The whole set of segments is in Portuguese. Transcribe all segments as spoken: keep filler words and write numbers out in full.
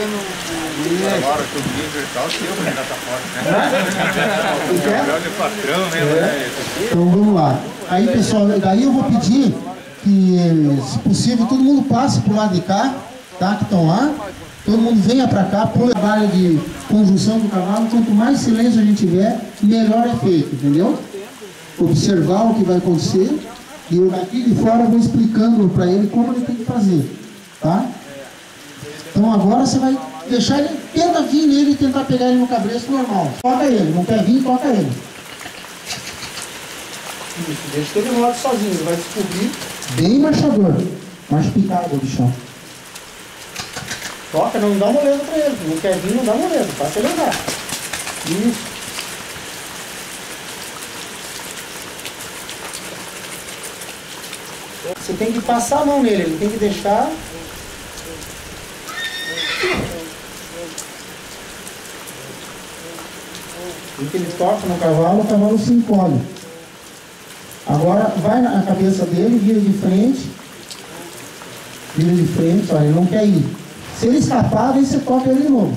Agora que o livro e tal, que eu ainda tá fora, né? O patrão mesmo, né? Então vamos lá. Aí pessoal, daí eu vou pedir que, se possível, todo mundo passe pro lado de cá, tá? Que estão lá. Todo mundo venha para cá, pro trabalho de conjunção do cavalo. Quanto mais silêncio a gente tiver, melhor é feito, entendeu? Observar o que vai acontecer. E eu daqui de fora vou explicando para ele como ele tem que fazer, tá? Então agora você vai deixar ele, tenta vir nele e tentar pegar ele no cabresto normal. Toca ele, não quer vir, toca ele. Isso, deixa ele no lado sozinho, ele vai descobrir bem marchador, mais picado do chão. Toca, não dá moleza para ele, não quer vir, não dá moleza, faça ele andar. Isso. Você tem que passar a mão nele, ele tem que deixar. E que ele toca no cavalo, o cavalo se encolhe. Agora vai na cabeça dele, vira de frente. Vira de frente, olha, ele não quer ir. Se ele escapar, aí você toca ele de novo.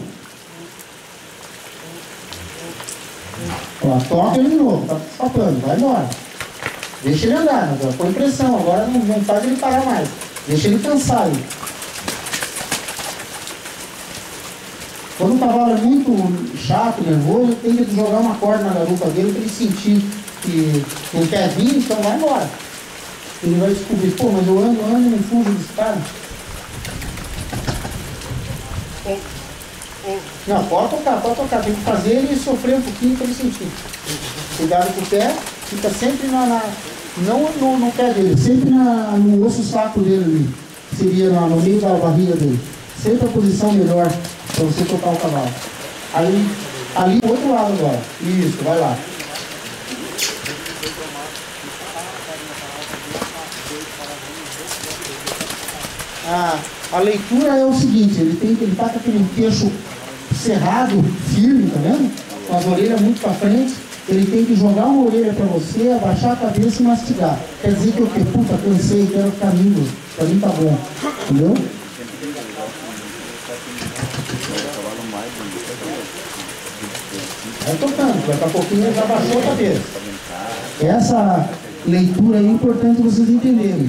Ó, toca ele de novo, tá escapando, vai embora. Deixa ele andar, agora põe pressão, agora não, não faz ele parar mais. Deixa ele cansar aí. Quando o cavalo é muito chato, nervoso, tem que jogar uma corda na garupa dele para ele sentir que não quer vir, então vai embora. Ele vai descobrir, pô, mas eu ando, ando e não fujo desse cara. Não, pode tocar, pode tocar. Tem que fazer ele sofrer um pouquinho para ele sentir. Cuidado com o pé, fica sempre na... na não no, no pé dele, sempre na, no osso saco dele ali. Seria na, no meio da barriga dele. Sempre a posição melhor para você tocar o cavalo. Aí, ali do outro lado agora. Isso, vai lá. Ah, a leitura é o seguinte, ele tem ele tá com aquele queixo cerrado, firme, tá vendo? Com as orelhas muito para frente. Ele tem que jogar uma orelha para você, abaixar a cabeça e mastigar. Quer dizer que eu que puta, cansei, quero ficar lindo. Para mim tá bom. Entendeu? Vai tocando, daqui a pouquinho ele já baixou a cabeça. Essa leitura aí é importante vocês entenderem.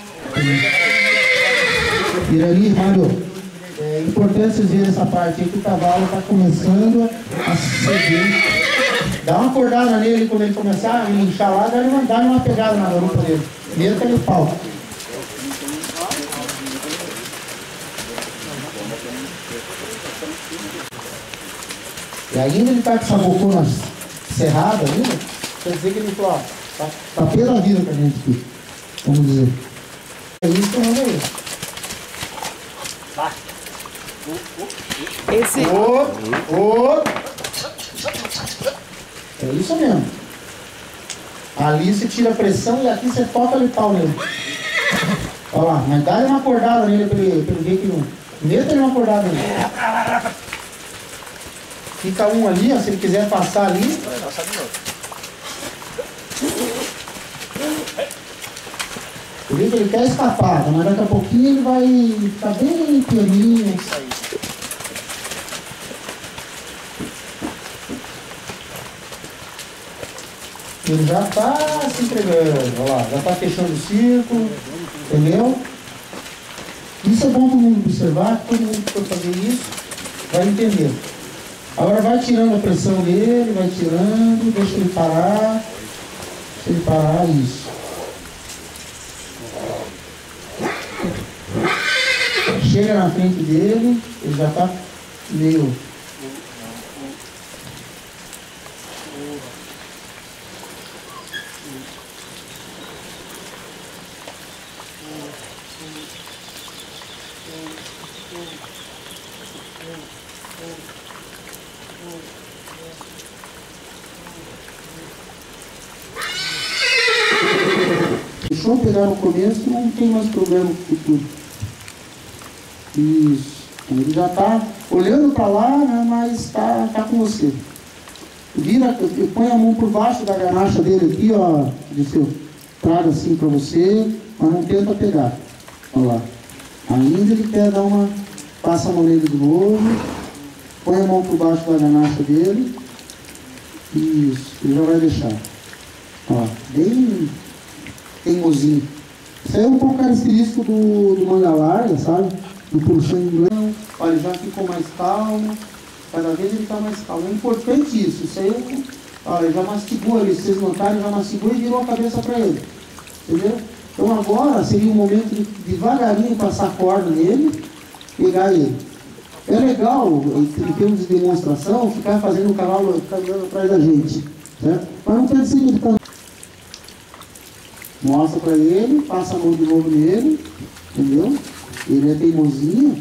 Irani, Mário, é importante vocês verem essa parte aí que o cavalo está começando a ceder. Dá uma acordada nele quando ele começar a inchar lá, dá uma, dá uma pegada na garupa dele. Primeiro que ele falta. E ainda ele está com essa bocona cerrada ainda, quer dizer que ele falou, ó, tá, tá pé da vida pra gente aqui. Vamos dizer. É isso que eu mando aí. Esse. Ô, ô. É isso mesmo. Ali você tira a pressão e aqui você toca ali pau nele. Olha lá, mas dá uma acordada nele pra ele, pra ele ver que não. Meta ele uma acordada nele. Fica um ali, ó, se ele quiser passar ali. Vai passar de novo. Eu vi que ele quer escapar, mas daqui a pouquinho ele vai ficar bem pianinho. Isso aí. Ele já está se entregando, olha lá, já está fechando o círculo, entendeu? Isso é bom todo mundo observar, todo mundo que for fazer isso vai entender. Agora vai tirando a pressão dele, vai tirando, deixa ele parar, deixa ele parar, isso. Chega na frente dele, ele já está meio... Deixou pegar no começo, não tem mais problema no futuro. Isso. Ele já está olhando para lá, né, mas está tá com você. Vira, põe a mão por baixo da garnacha dele aqui, ó. Seu, traga assim para você, mas não tenta pegar. Olha lá. Ainda ele quer dar uma passa a mão nele de novo, põe a mão por baixo da ganacha dele. Isso, ele já vai deixar. Ó, bem teimosinho. Isso aí é um pouco característico do, do manga larga, sabe? Do puxão inglês. Olha, já ficou mais calmo. Cada vez ele está mais calmo. É importante isso. Isso aí, olha, já mastigou ali. Se vocês notarem, já mastigou e virou a cabeça para ele. Entendeu? Então agora seria o momento de devagarinho passar a corda nele, pegar ele. É legal, em termos de demonstração, ficar fazendo o cavalo caminhando atrás da gente. Certo? Mas não quer dizer que ele está... Mostra para ele, passa a mão de novo nele, entendeu? Ele é teimosinho,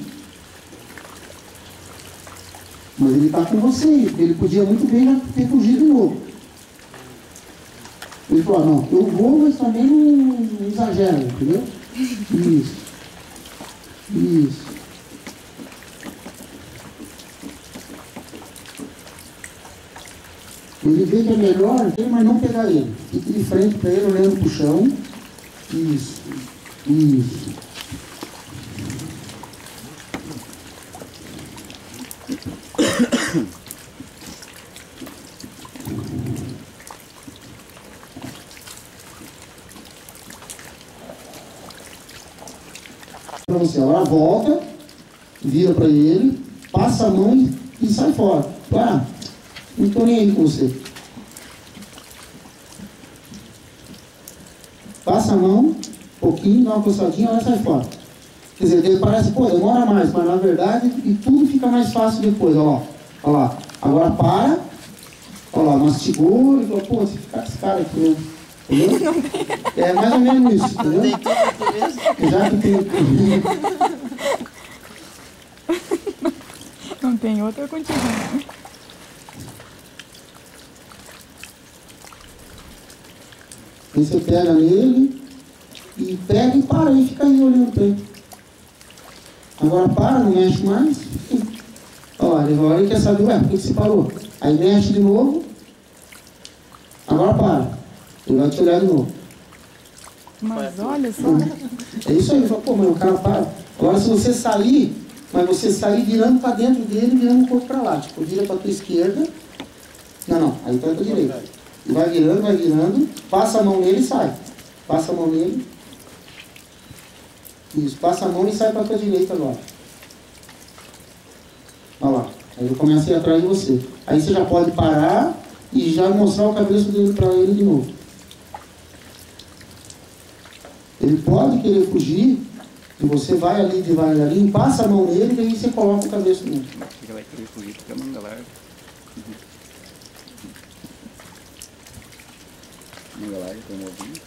mas ele está com você. Ele podia muito bem já ter fugido de novo. Ele falou, não, eu vou, mas também não, não exagera, entendeu? Isso. Isso. Ele vê que é melhor, mas não pegar ele. Fique de frente para ele, olhando para o chão. Isso. Isso. Para você, agora volta, vira para ele, passa a mão e, e sai fora. Ah, não estou nem aí com você. Passa a mão, um pouquinho, dá uma coçadinha, ela sai fora. Quer dizer, ele parece, pô, demora mais, mas na verdade, e tudo fica mais fácil depois, ó lá. Ó lá. Agora para, ó lá, mastigou, e falou, pô, se ficar com esse cara aqui, né? Entendeu? É mais ou menos isso, entendeu? Já que tem... Não tem outra, continua. Aí você pega nele e pega e para e fica aí olhando para ele. Agora para, não mexe mais. Olha, agora ele quer saber, ué, por que você parou? Aí mexe de novo. Agora para. Ele vai te olhar de novo. Mas olha só. É isso aí, fala, pô, mas o cara para. Agora se você sair, mas você sair virando para dentro dele, virando um pouco para lá. Tipo, vira para a tua esquerda. Não, não, aí vai para a direita. E vai virando, vai virando, passa a mão nele e sai. Passa a mão nele. Isso, passa a mão e sai para a tua direita agora. Olha lá. Aí ele começa a ir atrás de você. Aí você já pode parar e já mostrar o cabeço dele para ele de novo. Ele pode querer fugir, e você vai ali devagarinho, passa a mão nele e aí você coloca o cabeço nele. Ele vai querer fugir porque a manga larga. Manga larga, tem um ovinho.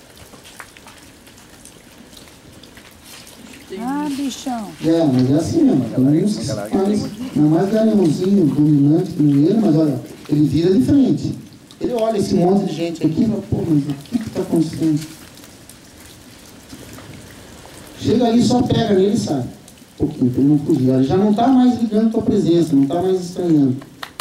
Ah, bichão. É, mas é assim mesmo. Tem uns mais, não é mais galinhãozinho dominante que ele, mas olha, ele vira de frente. Ele olha esse monte de gente aqui e fala, pô, mas o que está acontecendo? Chega ali, só pega nele e sai. Um pouquinho, para ele não fugir. Ele já não está mais ligando com a presença, não está mais estranhando.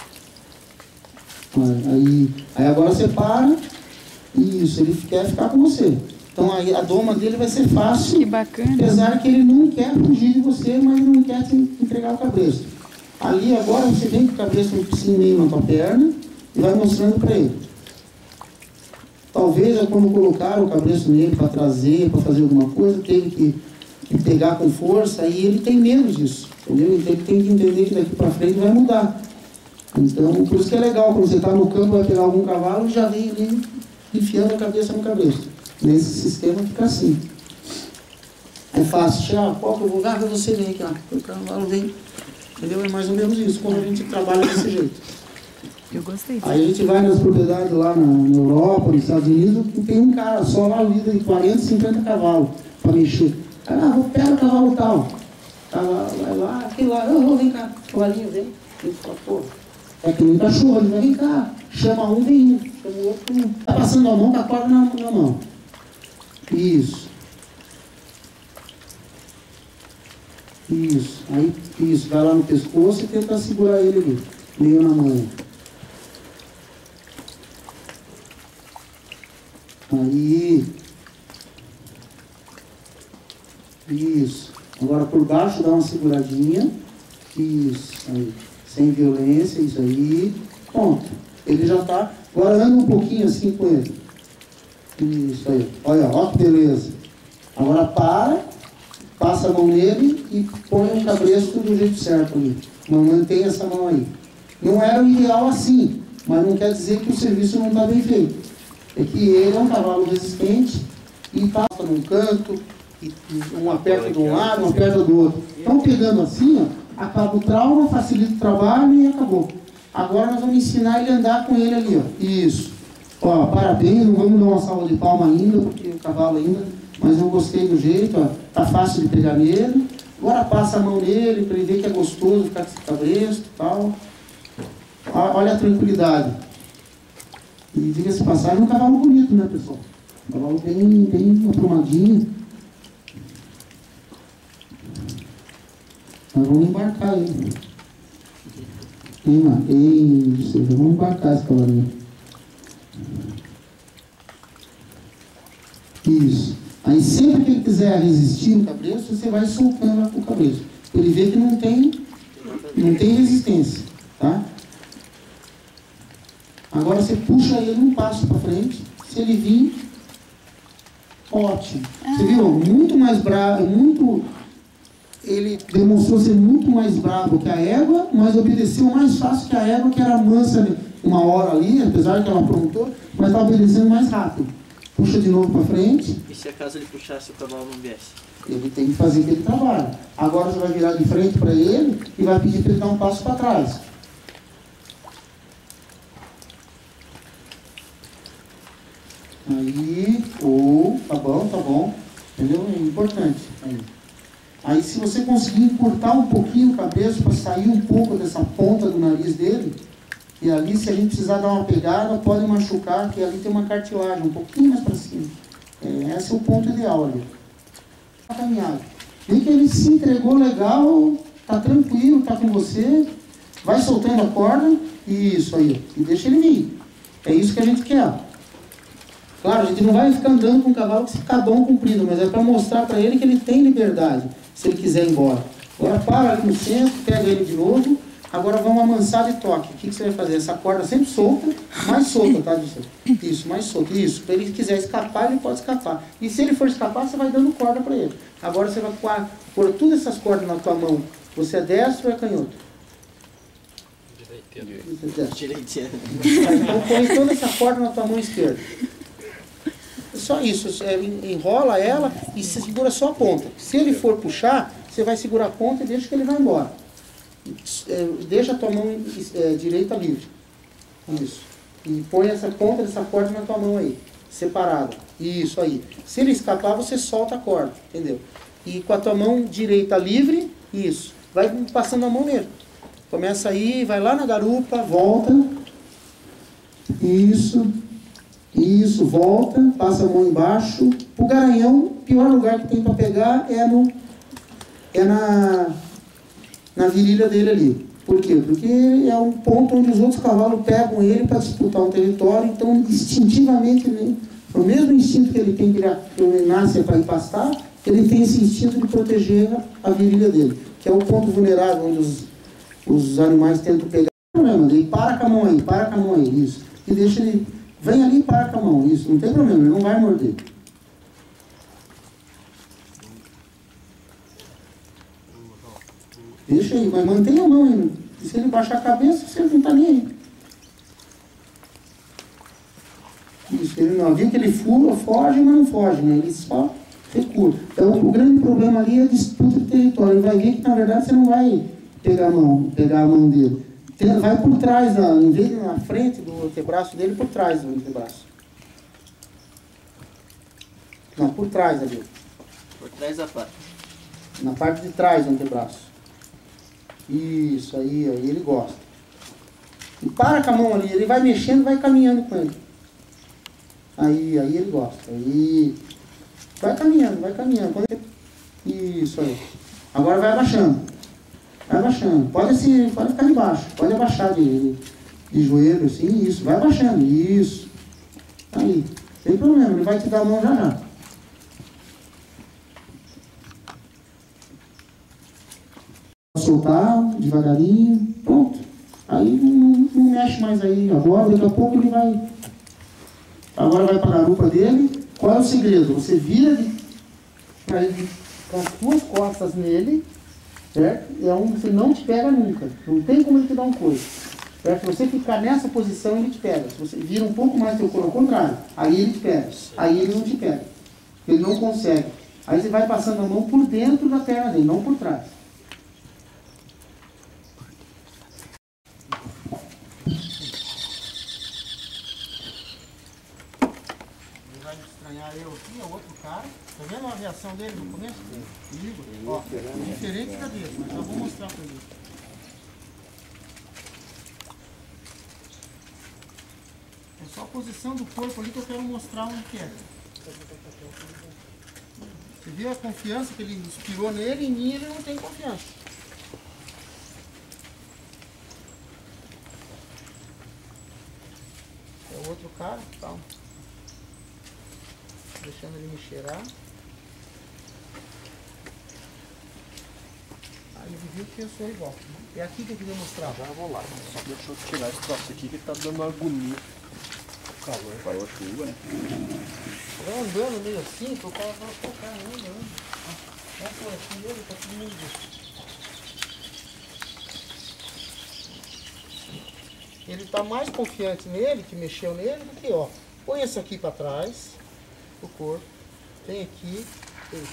Aí, aí agora você para. Isso, ele quer ficar com você. Então aí a doma dele vai ser fácil. Que bacana. Apesar que ele não quer fugir de você, mas não quer te entregar o cabresto. Ali agora você vem com o cabresto assim meio na tua perna e vai mostrando para ele. Talvez é quando colocaram o cabresto nele para trazer, para fazer alguma coisa, teve que, que pegar com força, e ele tem medo disso, entendeu? Então ele tem que entender que daqui para frente vai mudar. Então, por isso que é legal, quando você está no campo, vai pegar algum cavalo, já vem ali enfiando a cabeça no cabresto. Nesse sistema fica assim. É fácil, chegar, qual que eu vou, ah, você vem aqui, ó. O cavalo vem, entendeu? É mais ou menos isso, quando a gente trabalha desse jeito. Eu gostei. Aí a gente vai nas propriedades lá na, na Europa, nos Estados Unidos, e tem um cara só lá lida de quarenta, cinquenta cavalos para mexer. Aí, ah, vou pegar o cavalo tal. Cavalo, vai lá, aquele lá, oh, vem cá, cavalinho, vem. Ele fala, pô, é que nem cachorro, ele vai, vem cá, chama um, vem um, chama o outro, um. Tá passando a mão, tá a corda na, na mão. Isso. Isso. Aí, isso, vai lá no pescoço e tenta segurar ele ali, meio na mão. Aí. Isso. Agora por baixo dá uma seguradinha. Isso, aí. Sem violência, isso aí. Pronto. Ele já está. Agora anda um pouquinho assim com ele. Isso aí. Olha, ó que beleza. Agora para, passa a mão nele e põe um cabresto do jeito certo ali. Mantém essa mão aí. Não era o ideal assim, mas não quer dizer que o serviço não está bem feito. É que ele é um cavalo resistente e passa num canto, e um aperta de um lado, um aperta do outro. Então, pegando assim, ó, acaba o trauma, facilita o trabalho e acabou. Agora nós vamos ensinar ele a andar com ele ali, ó. Isso. Ó, parabéns, não vamos dar uma salva de palma ainda, porque o cavalo ainda, mas eu gostei do jeito, ó. Tá fácil de pegar nele. Agora passa a mão nele, para ele ver que é gostoso ficar com esse cabresto e tal. Olha a tranquilidade. E diga-se passagem, é um cavalo bonito, né, pessoal? Um cavalo bem, bem aprumadinho. Nós vamos embarcar ele. Ei, ei, vamos embarcar esse cavalinho. Isso. Aí sempre que ele quiser resistir no cabresto, você vai soltando o cabresto. Ele vê que não tem, não tem resistência, tá? Agora você puxa ele um passo para frente. Se ele vir, ótimo. Você viu? Muito mais bravo, muito... Ele demonstrou ser muito mais bravo que a égua, mas obedeceu mais fácil que a égua, que era mansa uma hora ali, apesar de que ela aprontou, mas está obedecendo mais rápido. Puxa de novo para frente. E se acaso ele puxasse o cavalo não viesse? Ele tem que fazer aquele trabalho. Agora você vai virar de frente para ele e vai pedir para ele dar um passo para trás. Aí, ou, oh, tá bom, tá bom. Entendeu? É importante. Aí. Aí se você conseguir encurtar um pouquinho o cabeça para sair um pouco dessa ponta do nariz dele, e ali se a gente precisar dar uma pegada, pode machucar, que ali tem uma cartilagem, um pouquinho mais para cima. É, esse é o ponto ideal ali. A caminhada. Vê que ele se entregou legal, tá tranquilo, tá com você, vai soltando a corda, isso aí, e deixa ele vir. É isso que a gente quer. Claro, a gente não vai ficar andando com um cavalo com esse cadão comprido, mas é para mostrar para ele que ele tem liberdade, se ele quiser ir embora. Agora para ali no centro, pega ele de novo, agora vamos amansar de toque. O que, que você vai fazer? Essa corda sempre solta, mais solta, tá? Isso, mais solta. Isso, se ele quiser escapar, ele pode escapar. E se ele for escapar, você vai dando corda para ele. Agora você vai pôr todas essas cordas na tua mão. Você é destro ou é canhoto? Direiteiro. Direiteiro. Então põe toda essa corda na tua mão esquerda. Só isso, enrola ela e segura só a ponta. Se ele for puxar, você vai segurar a ponta e deixa que ele vai embora. Deixa a tua mão é, direita livre. Isso. E põe essa ponta dessa corda na tua mão aí, separada. Isso aí. Se ele escapar, você solta a corda, entendeu? E com a tua mão direita livre, isso. Vai passando a mão nele. Começa aí, vai lá na garupa, volta. Isso. Isso, volta, passa a mão embaixo. O garanhão, o pior lugar que tem para pegar é, no, é na, na virilha dele ali. Por quê? Porque é um ponto onde os outros cavalos pegam ele para disputar um território, então instintivamente, ele, o mesmo instinto que ele tem, que ele, que ele nasce para ir pastar, ele tem esse instinto de proteger a virilha dele, que é o ponto vulnerável onde os, os animais tentam pegar. Não é, mas ele para com a mão aí, para com a mão aí, isso. E deixa ele... Vem ali e para com a mão, isso, não tem problema, ele não vai morder. Deixa aí, mas mantenha a mão ainda. E se ele baixar a cabeça, você não está nem aí. Isso, ele não viu que ele fura, foge, mas não foge, né? Ele só recua. Então o grande problema ali é a disputa de território. Ele vai ver que na verdade você não vai pegar a mão, pegar a mão dele. Vai por trás, em vez de na frente do antebraço dele, por trás do antebraço. Não, por trás ali. Por trás da parte. Na parte de trás do antebraço. Isso, aí, aí ele gosta. E para com a mão ali, ele vai mexendo, vai caminhando com ele. Aí, aí ele gosta. Aí, vai caminhando, vai caminhando. Isso aí. Agora vai abaixando. Vai abaixando. Pode, assim, pode ficar de baixo. Pode abaixar de, de joelho, assim, isso. Vai abaixando. Isso. Aí. Sem problema. Ele vai te dar a mão já já. soltar, devagarinho, pronto. Aí não, não mexe mais aí agora, daqui a pouco ele vai... Agora vai para a garupa dele. Qual é o segredo? Você vira de, pra ele, com as duas costas nele, certo? É um, você não te pega nunca. Não tem como ele te dar um coice. Certo? Se você ficar nessa posição, ele te pega. Se você vira um pouco mais teu corpo ao contrário, aí ele te pega. Aí ele não te pega. Ele não consegue. Aí você vai passando a mão por dentro da perna dele, não por trás. Eu aqui, é outro cara. Tá vendo a reação dele no começo? Ligo. Ó, diferente da dele, mas já vou mostrar pra ele. É só a posição do corpo ali que eu quero mostrar onde que é. Você viu a confiança que ele inspirou nele? Em mim ele não tem confiança. É o outro cara, calma. Deixando ele me cheirar. Aí ele viu que eu sou igual. É aqui que eu queria mostrar. Já vou lá. Só deixa eu tirar esse troço aqui que tá dando agonia. O calor. Parou a chuva, né? Eu andando meio assim, que o cara fala, pô, caramba, né? Vamos por aqui, ele tá todo mundo. Ele tá mais confiante nele, que mexeu nele, do que, ó. Põe esse aqui pra trás. O corpo, tem aqui, tem.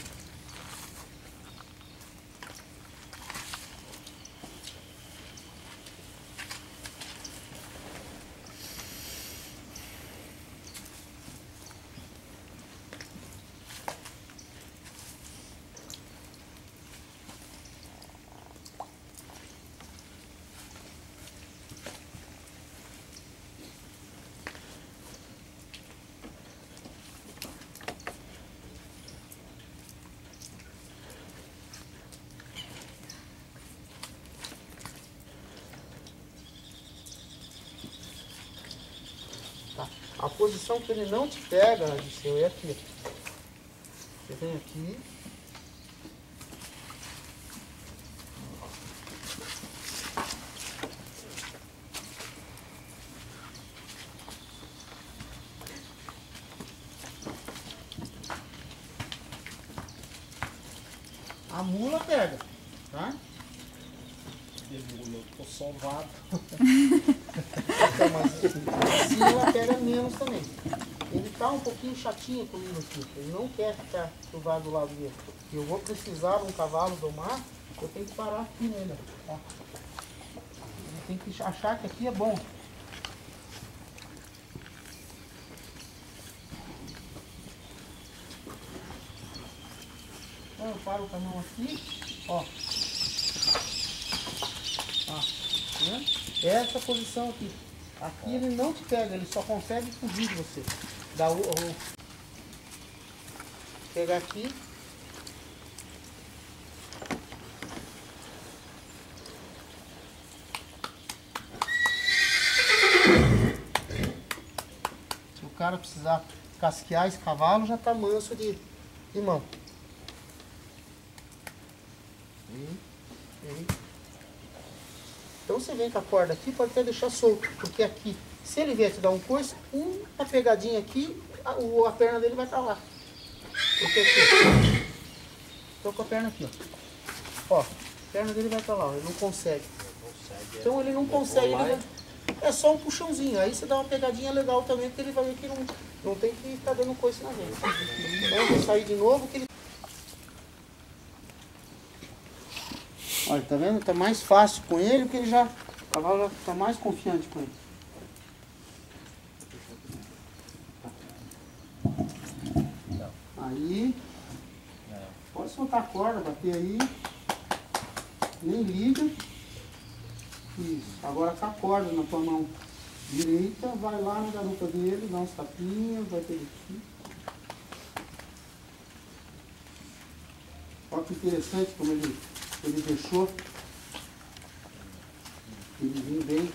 A posição que ele não te pega, Odisseu, é aqui. Você vem aqui. A mula pega, tá? Eu tô salvado. Então, mas assim ela pega menos também. Ele tá um pouquinho chatinho comigo aqui. Ele não quer ficar curvado do lado dele. Eu vou precisar de um cavalo domar, eu tenho que parar aqui nele. Tá? Ele tem que achar que aqui é bom. Então eu paro com a mão aqui, ó. Ah, né? Essa posição aqui. Aqui ele não te pega, ele só consegue fugir de você. Dá o, o... Pegar aqui. Se o cara precisar casquear esse cavalo, já tá manso de, de mão. E, e. Então você vem com a corda aqui, pode até deixar solto, porque aqui, se ele vier te dar um coice, uma pegadinha aqui, a, a perna dele vai estar lá. Porque aqui, estou com a perna aqui, ó. Ó, a perna dele vai estar lá, ó, ele não consegue. Então ele não consegue, ele vai, é só um puxãozinho, aí você dá uma pegadinha legal também, porque ele vai ver que não, não tem que estar dando coice na gente. Então eu vou sair de novo, que ele... Olha, tá vendo? Tá mais fácil com ele, porque ele já... O cavalo já tá mais confiante com ele. Aí... Pode soltar a corda, bater aí. Nem liga. Isso. Agora com a corda na tua mão direita, vai lá na garupa dele, dá uns tapinhas, vai ter aqui. Olha que interessante como ele... Ele deixou ele vir bem.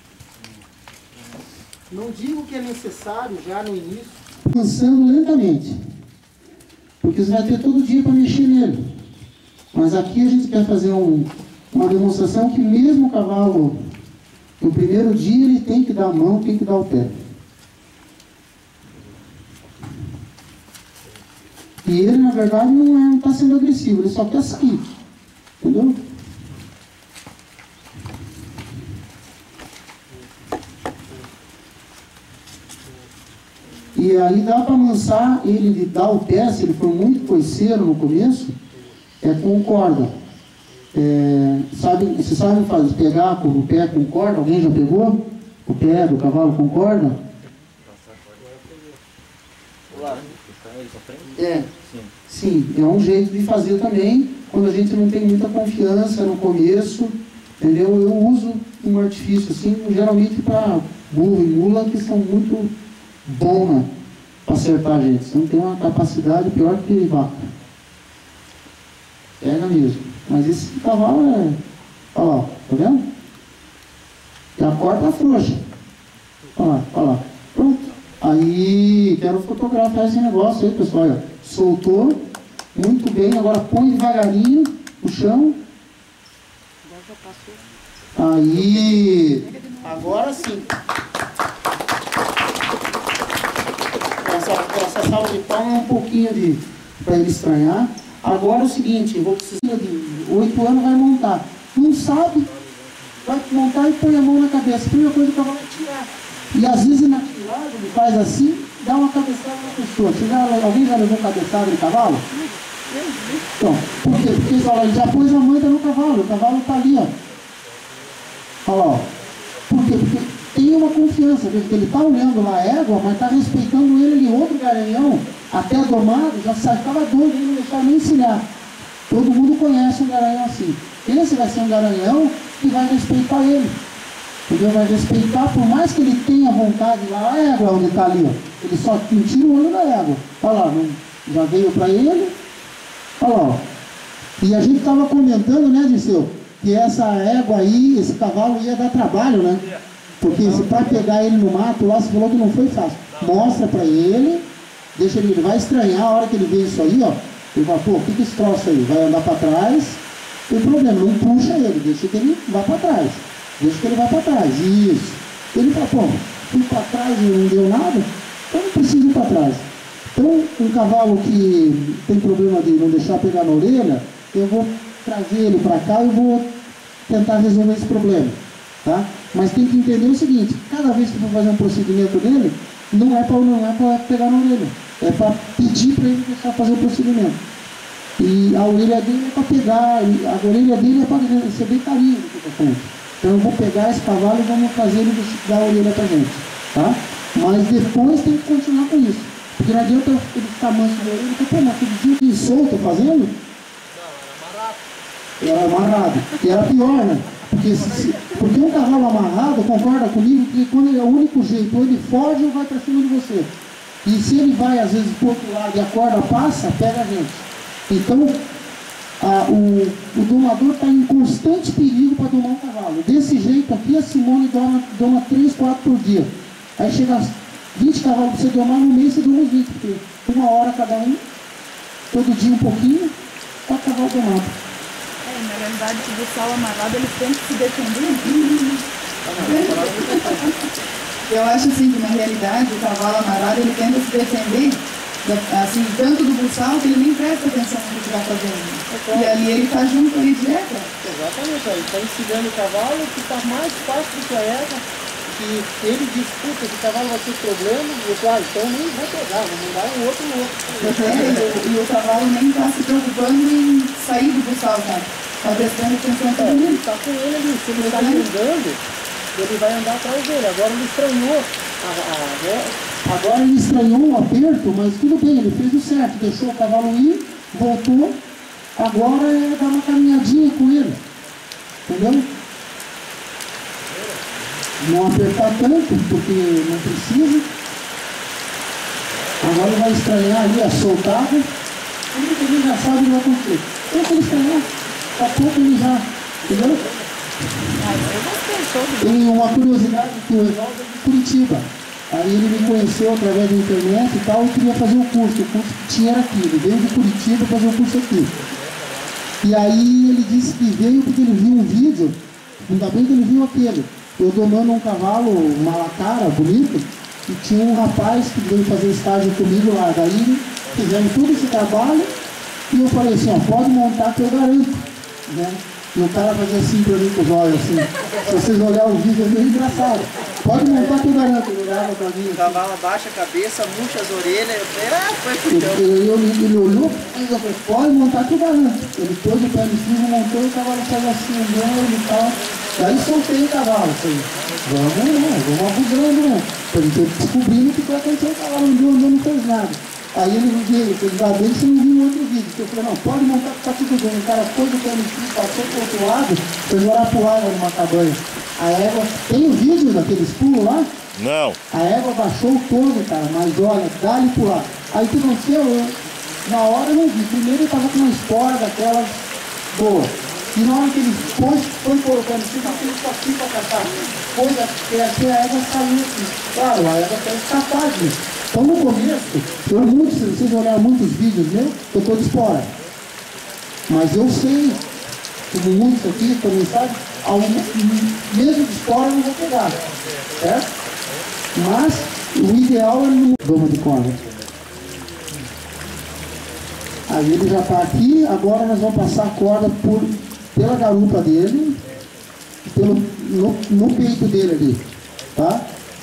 Não digo que é necessário já no início. Avançando lentamente. Porque você vai ter todo dia para mexer nele. Mas aqui a gente quer fazer um, uma demonstração que mesmo o cavalo, no primeiro dia, ele tem que dar a mão, tem que dar o pé. E ele, na verdade, não está sendo agressivo, ele só quer sair. Entendeu? E aí dá para amansar ele de dar o pé, se ele for muito coiceiro no começo, é com corda. É, sabe, vocês sabem fazer, pegar com o pé com corda? Alguém já pegou o pé do cavalo com corda? É, sim, é um jeito de fazer também, quando a gente não tem muita confiança no começo, entendeu? Eu uso um artifício assim, geralmente para burro e mula, que são muito bons, né, para acertar a gente. Você não tem uma capacidade pior que vaca. Pega mesmo. Mas esse cavalo é... Olha lá, tá vendo? E a corda frouxa. Olha lá, olha lá. Pronto. Aí, quero fotografar esse negócio aí, pessoal. Olha, soltou. Muito bem. Agora põe devagarinho no chão. Aí. Agora sim. Essa, essa salva de palma é um pouquinho de... para ele estranhar. Agora é o seguinte, eu vou precisar de oito anos, vai montar. Não sabe, vai montar e põe a mão na cabeça. A primeira coisa que eu vou tirar. E às vezes na tirada, ele faz assim, dá uma cabeçada na pessoa. Você já, alguém já levou cabeçada de cavalo? Então, por quê? Porque ele já pôs a manta no cavalo, o cavalo está ali, ó. Olha lá, ó. Por quê? Porque tem uma confiança, porque ele está olhando lá a égua, mas está respeitando ele ali, outro garanhão, até domado, já ficava doido, ele não deixava nem ensinar. Todo mundo conhece um garanhão assim. Esse vai ser um garanhão que vai respeitar ele. Entendeu? Vai respeitar, por mais que ele tenha vontade lá, a égua onde está ali, ó. Ele só tira o olho da égua. Olha lá, não, já veio para ele. Olha lá, ó. E a gente estava comentando, né, Disseu, que essa égua aí, esse cavalo ia dar trabalho, né? Porque se para pegar ele no mato lá, você falou que não foi fácil. Mostra para ele, deixa ele, ele vai estranhar a hora que ele vê isso aí, ó. Ele vai, pô, o que que esse troço aí? Vai andar para trás, não tem problema, não puxa ele, deixa que ele vá para trás. Deixa que ele vá para trás, isso. Ele fala, pô, fui para trás e não deu nada, então não precisa ir para trás. Então, um cavalo que tem problema de não deixar pegar na orelha, eu vou trazer ele para cá e vou tentar resolver esse problema, tá? Mas tem que entender o seguinte, cada vez que for fazer um procedimento dele, não é para não é para pegar na orelha, é para pedir para ele deixar fazer o procedimento. E a orelha dele é para pegar, a orelha dele é para receber carinho do que eu tô falando. Então eu vou pegar esse cavalo e vamos fazer ele dar a orelha pra gente, tá? Mas depois tem que continuar com isso. Porque não adianta ele ficar manso na orelha, porque, pô, mas aquele dia que solto fazendo? Não, era amarrado. Era amarrado. E era pior, né? Porque, se, porque um cavalo amarrado, concorda comigo, que quando ele é o único jeito, ou ele foge ou vai pra cima de você. E se ele vai, às vezes, pro outro lado e a corda passa, pega a gente. Então, a, o, o domador está em constante perigo para domar um cavalo. Desse jeito aqui, a Simone doma, doma três, quatro por dia. Aí chega vinte cavalos para você domar, no mês você doma uns vinte, porque uma hora cada um, todo dia um pouquinho, para cavalo domado. É, na realidade, o buçal amarrado, ele tem que se defender. Eu acho assim que na realidade o cavalo amarrado ele tenta se defender assim, tanto do buçal que ele nem presta atenção no que está fazendo. É, e ali ele está junto ali direto. Exatamente, ele está ensinando o cavalo que está mais fácil do que a égua, que ele disputa que o cavalo vai ter problema, e eu falo, ah, então nem vou pegar, vou mandar um outro no outro. É, e, o, e o cavalo nem está se preocupando em sair do buçal, sabe? Está prestando atenção é, também. ele está com ele ali, se ele está andando, ele vai andar atrás dele. Agora ele estranhou a, a, a Agora ele estranhou um aperto, mas tudo bem, ele fez o certo, deixou o cavalo ir, voltou, agora é dar uma caminhadinha com ele, entendeu? Não apertar tanto, porque não precisa. Agora ele vai estranhar ali a soltada, ele já sabe o que vai acontecer. Deixa ele estranhar, daqui a pouco ele já, entendeu? Tem uma curiosidade que o Evaldo é de Curitiba. Aí ele me conheceu através da internet e tal, e queria fazer o curso. O curso que tinha era aqui. Ele veio de Curitiba fazer o curso aqui. E aí ele disse que veio porque ele viu um vídeo, ainda bem que ele viu aquele. Eu domando um cavalo, uma malacara, bonito, e tinha um rapaz que veio fazer estágio comigo lá. Daí fizemos todo esse trabalho e eu falei assim, ó, pode montar que eu garanto, né? E o cara fazia assim pra mim com os olhos, assim. Se vocês olharem o vídeo é meio engraçado. Pode montar que eu garanto. Ele olhava pra mim. O cavalo abaixa a cabeça, murcha as orelhas. Eu falei, ah, foi pro chão. Ele, ele, ele olhou, eu falei, pode montar que eu garanto. Ele pôs o pé no friso, montou e o cavalo saiu assim, andando e tal. Daí soltei o cavalo. Falei, vamos não, vamos abusando não. Falei, tô descobrindo que foi acontecer, o cavalo andou, andou, não fez nada. Aí ele veio, fez lá dele, você não viu outro vídeo. Eu falei, não, pode montar que tá tudo bem. O cara pôs o pé no friso, passou pro outro lado, foi morar pro água numa cabanha. A égua, tem o vídeo daqueles pulos lá? Não. A égua baixou todo, cara, mas olha, dá-lhe pular. Aí o que aconteceu? Eu, na hora eu não vi. Primeiro ele tava com uma espora daquela boa. E na hora que ele pôs, foi colocando assim, aquele aqui pra caçar. Pôs, porque aqui a égua saiu assim. Claro, a égua quer escapar disso. Então no começo, eu muito, se vocês olharem muitos vídeos meus, eu tô de espora. Mas eu sei, como muitos aqui também sabem, mesmo de espora eu não vou pegar, certo? Mas o ideal é no doma de corda. Aí ele já está aqui, agora nós vamos passar a corda por, pela garupa dele, pelo, no, no peito dele ali, tá?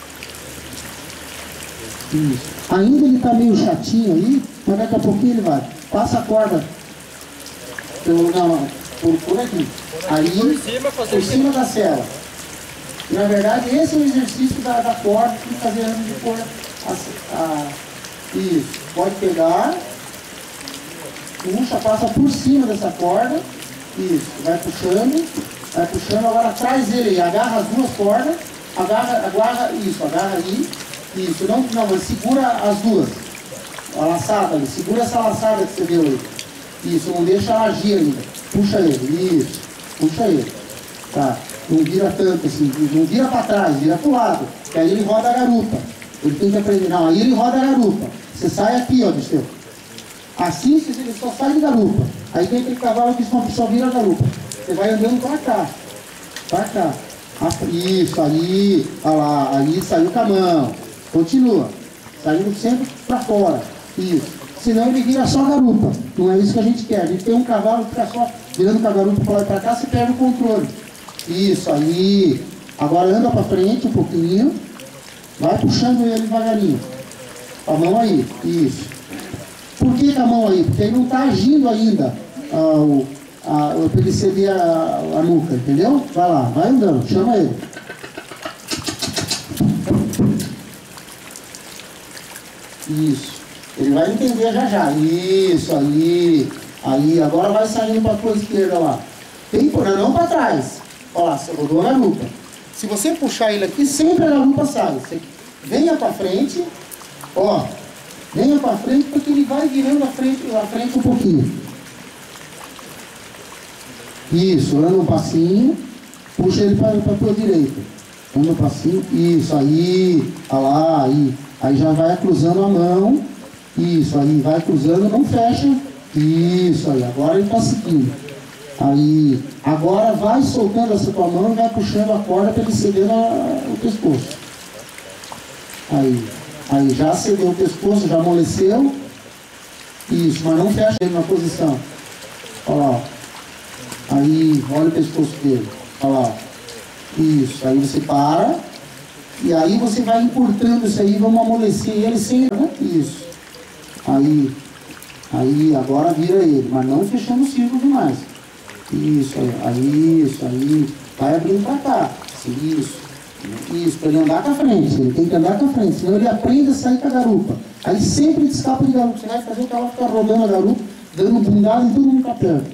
Isso. Ainda ele está meio chatinho aí, mas daqui a pouquinho ele vai. Passa a corda pelo, não, por, por aqui. Aí, por cima, por cima da cela. Na verdade, esse é o exercício da, da corda que fazer antes de pôr a, a, isso. Pode pegar, puxa, passa por cima dessa corda, isso, vai puxando, vai puxando, agora traz ele, agarra as duas cordas, agarra, agarra, isso, agarra ali, isso, não, não, mas segura as duas, a laçada ali, segura essa laçada que você deu aí, isso, não deixa ela agir ainda, puxa ele, isso, puxa ele, tá, não vira tanto assim, não vira para trás, vira para o lado, que aí ele roda a garupa, ele tem que aprender, não, aí ele roda a garupa, você sai aqui, ó, do seu. Assim, ele só sai de garupa. Aí tem aquele cavalo que só vira a garupa. Você vai andando para cá. Para cá. Isso, ali. Olha lá. Ali saiu com a mão. Continua. Saindo sempre para fora. Isso. Senão ele vira só garupa. Não é isso que a gente quer. A gente tem um cavalo que fica só virando com a garupa para lá e para cá, você perde o controle. Isso, ali. Agora anda para frente um pouquinho. Vai puxando ele devagarinho. Com a mão aí. Isso. Por que com a mão aí? Porque ele não está agindo ainda ah, o, a, para ele ceder a, a nuca, entendeu? Vai lá, vai andando, chama ele. Isso. Ele vai entender já já. Isso, aí. Aí, agora vai saindo para a tua esquerda lá. Tem por não para trás. Olha lá, você rodou na nuca. Se você puxar ele aqui, sempre a nuca sai. Você venha para frente, ó. Venha para frente porque ele vai virando a frente, a frente um pouquinho. Isso, anda um passinho, puxa ele para a tua direita. Anda um passinho, isso, aí, olha lá, aí. Aí já vai cruzando a mão, isso, aí, vai cruzando, não fecha. Isso, aí, agora ele está seguindo. Aí, agora vai soltando essa tua mão e vai puxando a corda para ele ceder a, o pescoço. Aí. Aí já cedeu o pescoço, já amoleceu. Isso, mas não fecha ele na posição. Olha lá. Aí, olha o pescoço dele. Olha lá. Isso, aí você para. E aí você vai encurtando isso aí, vamos amolecer ele sem... Né? Isso. Aí, aí, agora vira ele, mas não fechando o círculo demais. Isso, aí, aí, isso, aí. Vai abrindo pra cá. Isso. Isso, para ele andar com a frente, ele tem que andar com a frente, senão ele aprende a sair com a garupa. Aí sempre escapa de garupa, você vai fazer o cavalo ficar rodando a garupa, dando bundada e todo mundo fica perto.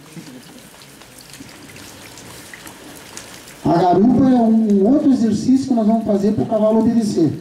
A garupa é um outro exercício que nós vamos fazer para o cavalo obedecer.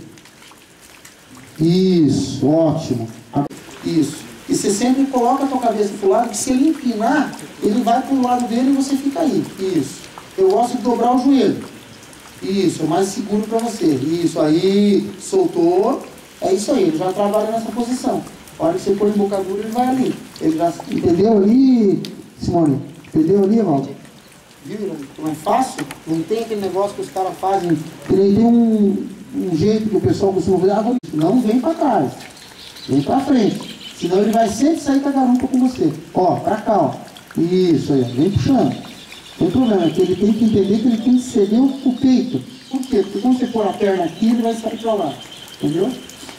Isso, ótimo. Isso. E você sempre coloca a tua cabeça para o lado, que se ele empinar, ele vai para o lado dele e você fica aí. Isso. Eu gosto de dobrar o joelho. Isso, é mais seguro para você. Isso, aí, soltou. É isso aí, ele já trabalha nessa posição. A hora que você põe embocadura, ele vai ali. Ele já entendeu ali? Simone, entendeu ali, Valdir? Viu como é fácil? Não tem aquele negócio que os caras fazem. Que nem tem um, um jeito que o pessoal costuma fazer. Ah, não vem para trás, vem para frente. Senão ele vai sempre sair com a garupa com você. Ó, para cá, ó. Isso aí, vem puxando. Não tem problema, é que ele tem que entender que ele tem que ceder o peito. Por quê? Porque quando você pôr a perna aqui, ele vai sair para lá. Entendeu?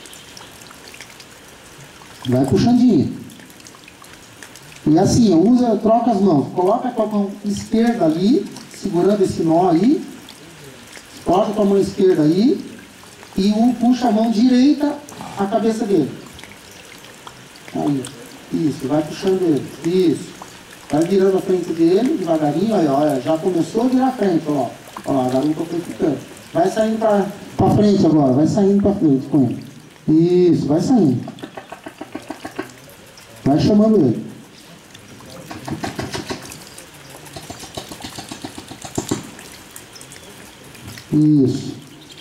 Vai puxandinho. E assim, usa, troca as mãos. Coloca a tua mão esquerda ali, segurando esse nó aí. Coloca a tua mão esquerda aí. E um puxa a mão direita a cabeça dele. Aí, isso, vai puxando ele. Isso. Vai virando a frente dele, devagarinho. Aí, olha, já começou a virar a frente, ó. Ó lá, a garupa foi ficando. Vai saindo pra, pra frente agora, vai saindo pra frente com ele. Isso, vai saindo. Vai chamando ele. Isso.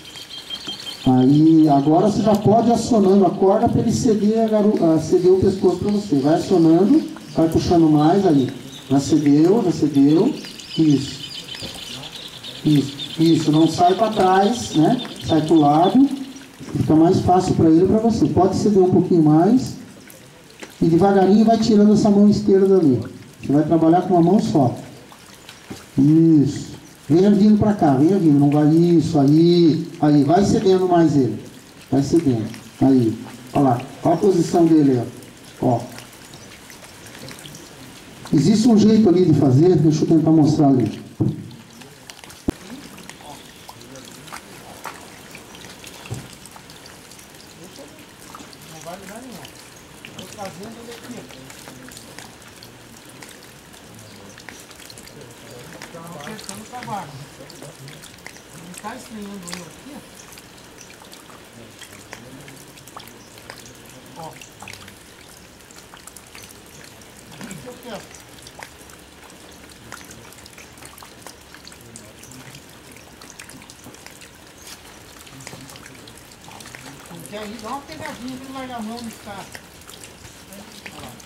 Aí, agora você já pode ir acionando a corda para ele ceder, a garu... ceder o pescoço para você. Vai acionando, vai puxando mais aí. Já cedeu, já cedeu. Isso. Isso. Isso, não sai para trás, né? Sai para o lado. Fica mais fácil para ele e para você. Pode ceder um pouquinho mais. E devagarinho vai tirando essa mão esquerda dali. Você vai trabalhar com uma mão só. Isso. Venha vindo para cá, venha vindo. Não vai isso, aí. Aí, vai cedendo mais ele. Vai cedendo. Aí. Olha lá. Olha a posição dele, ó. Ó. Existe um jeito ali de fazer, deixa eu tentar mostrar ali. Não vai lugar nenhum. Estou trazendo ele aqui. Estamos apertando para baixo. Ele está estranhando eu aqui. Ó. Isso eu quero. E aí dá uma pegadinha para largar a mão no cara. Olha lá.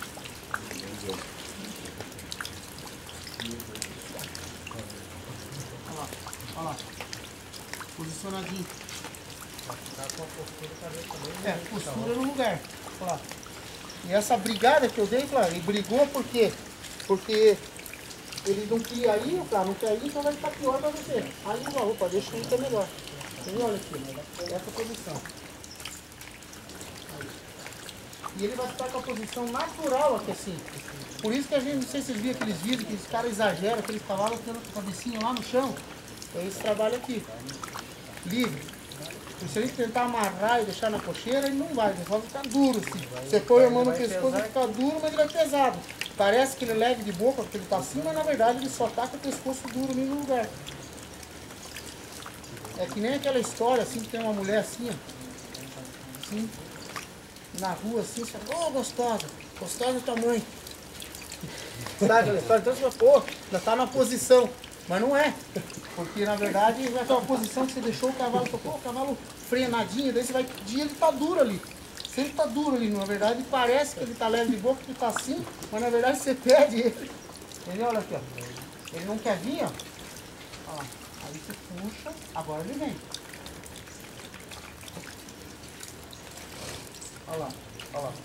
Olha lá, olha lá. Posicionadinho. É, postura no lugar. Olha lá. E essa brigada que eu dei, claro, ele brigou por quê? Porque ele não queria ir, o cara não quer ir, então vai ficar pior para você. Aí ele falou, opa, deixa ele que é melhor. Entendeu? Olha aqui, essa posição. E ele vai ficar com a posição natural aqui assim. Por isso que a gente, não sei se vocês viram aqueles vídeos que os caras exageram, aqueles cavalos tendo a cabecinha lá no chão. Então esse trabalho aqui. Livre. Se a gente tentar amarrar e deixar na cocheira, ele não vai, ele vai ficar duro assim. Você põe a mão no pescoço, vai ficar duro, mas ele vai pesado. Parece que ele é leve de boca, porque ele está assim, mas na verdade ele só está com o pescoço duro no mesmo lugar. É que nem aquela história assim, que tem uma mulher assim, ó. Assim. Na rua assim, você fala, ô, gostosa, gostosa do tamanho. Sabe aquela história? Então você fala, pô, já tá na posição. Mas não é. Porque na verdade vai ter uma posição que você deixou o cavalo, pô, o cavalo frenadinho, daí você vai pedir, ele tá duro ali. Se ele tá duro ali, na verdade parece que ele tá leve de boca, que tá assim, mas na verdade você pede ele. Entendeu? Olha aqui, ó. Ele não quer vir, ó. Ó, aí você puxa, agora ele vem. Olha lá, olha lá.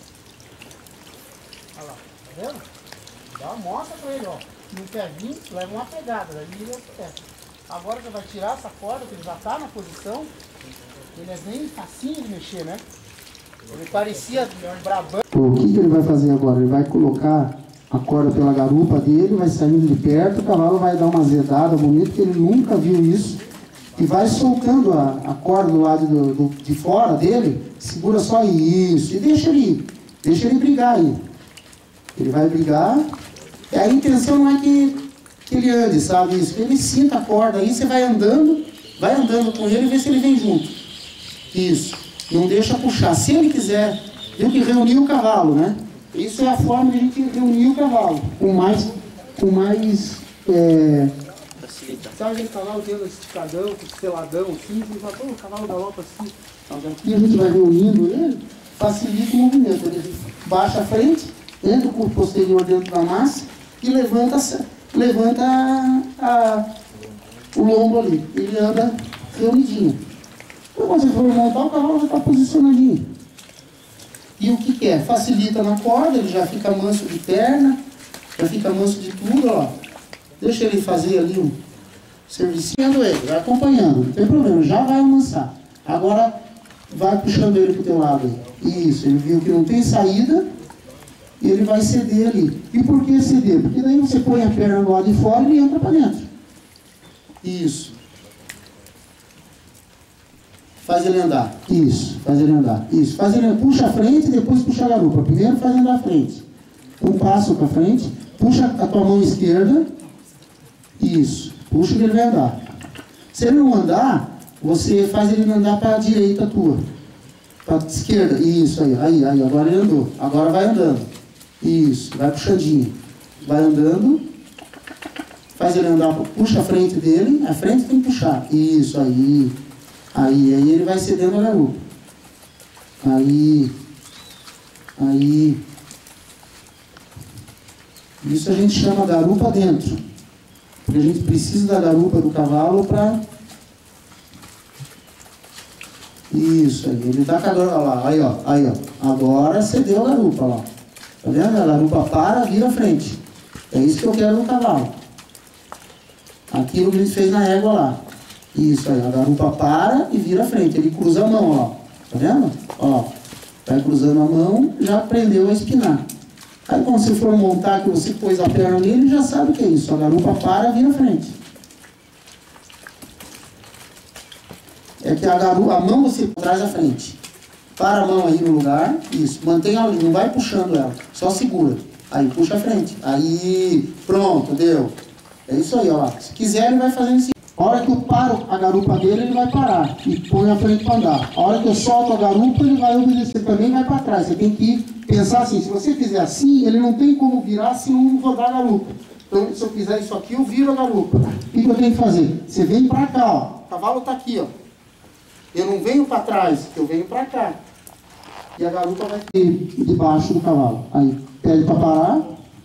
Olha lá, tá vendo? Dá uma mostra pra ele, ó. Não quer vir, leva uma pegada, daí ele quer. Agora você vai tirar essa corda, que ele já tá na posição. Ele é bem facinho de mexer, né? Ele parecia brabão. O que, que ele vai fazer agora? Ele vai colocar a corda pela garupa dele, vai saindo de perto, o cavalo vai dar uma azedada bonita, porque ele nunca viu isso. E vai soltando a, a corda do lado do, do, de fora dele, segura só isso, e deixa ele, deixa ele brigar aí. Ele vai brigar, e a intenção não é que, que ele ande, sabe isso? Que ele sinta a corda aí, você vai andando, vai andando com ele e vê se ele vem junto. Isso, não deixa puxar. Se ele quiser, tem que reunir o cavalo, né? Isso é a forma de a gente reunir o cavalo, com mais, com mais é, sabe aquele cavalo tendo esticadão, costeladão, assim, você fala, pô, o cavalo galopa assim. Aqui a gente vai reunindo ele, facilita o movimento. Ele baixa a frente, entra o curso posterior dentro da massa e levanta, levanta a, a, o lombo ali. Ele anda reunidinho. Quando você for montar, o cavalo já está posicionadinho. E o que que é? Facilita na corda, ele já fica manso de perna, já fica manso de tudo, ó. Deixa ele fazer ali um servicinho, ele vai acompanhando, não tem problema, já vai amansar. Agora vai puxando ele pro teu lado aí. Isso, ele viu que não tem saída, ele vai ceder ali. E por que ceder? Porque daí você põe a perna do lado de fora e ele entra para dentro. Isso. Faz ele andar. Isso, faz ele andar. Isso, faz ele puxa a frente e depois puxa a garupa. Primeiro faz andar a frente. Um passo para frente, puxa a tua mão esquerda. Isso, puxa que ele vai andar. Se ele não andar, você faz ele andar para a direita tua. Para a esquerda. Isso aí, aí, aí, agora ele andou. Agora vai andando. Isso, vai puxadinho. Vai andando. Faz ele andar, puxa a frente dele. A frente tem que puxar. Isso aí. Aí, aí ele vai cedendo a garupa. Aí. Aí. Isso a gente chama garupa dentro. Porque a gente precisa da garupa do cavalo para... Isso aí. Ele tá com a garupa lá. Aí, ó. Aí, ó. Agora cedeu a garupa lá. Tá vendo? A garupa para, vira a frente. É isso que eu quero no cavalo. Aquilo que a gente fez na égua lá. Isso aí, a garupa para e vira a frente. Ele cruza a mão, ó. Tá vendo? Ó. Vai cruzando a mão, já aprendeu a espinar. Aí quando você for montar, que você pôs a perna nele, já sabe o que é isso. A garupa para e vira a frente. É que a garupa, a mão você traz à frente. Para a mão aí no lugar. Isso. Mantenha ali, não vai puxando ela. Só segura. Aí puxa a frente. Aí, pronto, deu. É isso aí, ó. Se quiser, ele vai fazendo assim. A hora que eu paro a garupa dele, ele vai parar e põe a frente para andar. A hora que eu solto a garupa, ele vai obedecer também e vai para trás. Você tem que pensar assim, se você fizer assim, ele não tem como virar se não rodar a garupa. Então, se eu fizer isso aqui, eu viro a garupa. O que eu tenho que fazer? Você vem para cá, ó. O cavalo está aqui, ó. Eu não venho para trás, eu venho para cá. E a garupa vai ter debaixo do cavalo. Aí, pede para parar.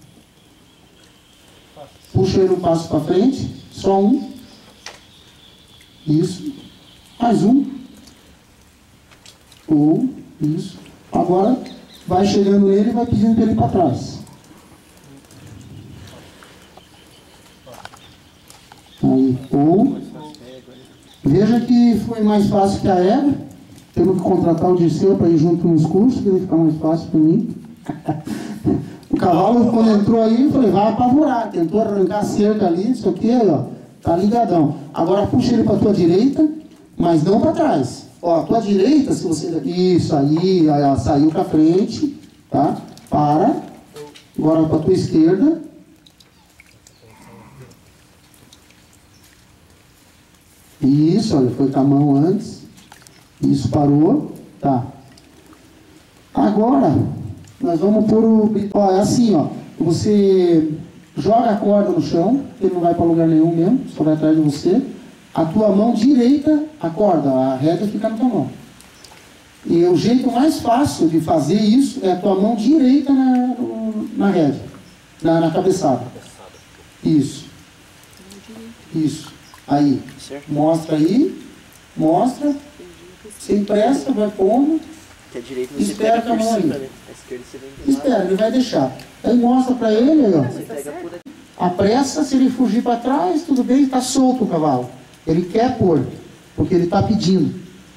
Puxa ele um passo para frente. Só um. Isso. Mais um. Ou, isso. Agora, vai chegando nele e vai pedindo para ele para trás. Aí, ou. Veja que foi mais fácil que a égua. Temos que contratar o Dirceu para ir junto nos cursos, que vai ficar mais fácil para mim. O cavalo, quando entrou aí, eu falei, vai apavorar. Tentou arrancar a cerca ali, isso aqui, ó. Tá ligadão. Agora puxa ele para a tua direita, mas não para trás. Ó, a tua direita, se você... Isso, aí, aí ó, saiu para frente, tá? Para. Agora para a tua esquerda. Isso, olha, foi com a mão antes. Isso, parou. Tá. Agora, nós vamos pôr o... Ó, é assim, ó. Você... Joga a corda no chão, ele não vai para lugar nenhum mesmo, só vai atrás de você. A tua mão direita, a corda, a rédea fica na tua mão. E o jeito mais fácil de fazer isso é a tua mão direita na, no, na rédea, na, na cabeçada. Isso. Isso. Aí. Mostra aí. Mostra. Sem pressa, vai pondo. Espera com a mão aí. Espera, ele vai deixar. Aí mostra para ele, aí, ó. A pressa, se ele fugir para trás, tudo bem, está solto o cavalo. Ele quer pôr, porque ele está pedindo.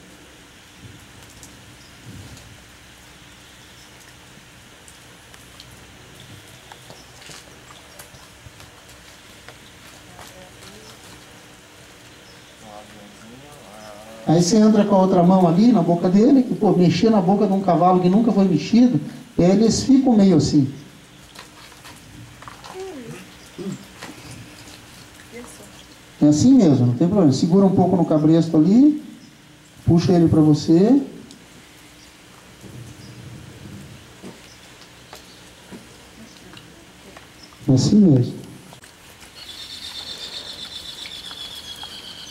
Aí você entra com a outra mão ali na boca dele, que, pô, mexer na boca de um cavalo que nunca foi mexido, eles ficam meio assim. É assim mesmo, não tem problema. Segura um pouco no cabresto ali, puxa ele para você. É assim mesmo.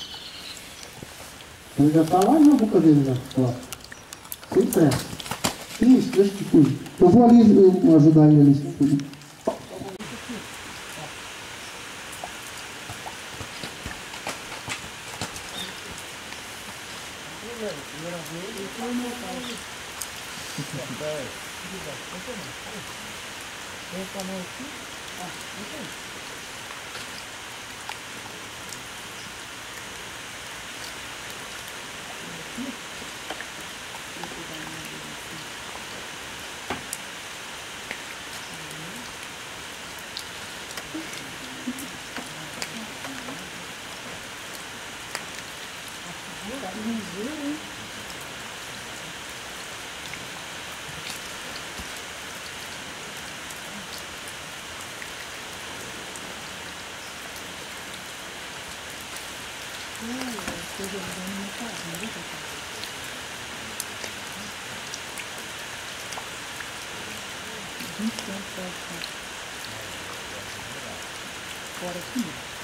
Ele já está lá na boca dele, já. Ó. Sem pressa. Isso, deixa que cuide. Eu vou ali eu, ajudar ele ali. Fora aqui.